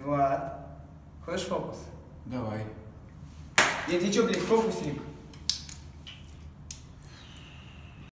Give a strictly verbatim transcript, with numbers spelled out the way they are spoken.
Влад, хочешь фокус? Давай. Я тебе что, блядь, фокусник?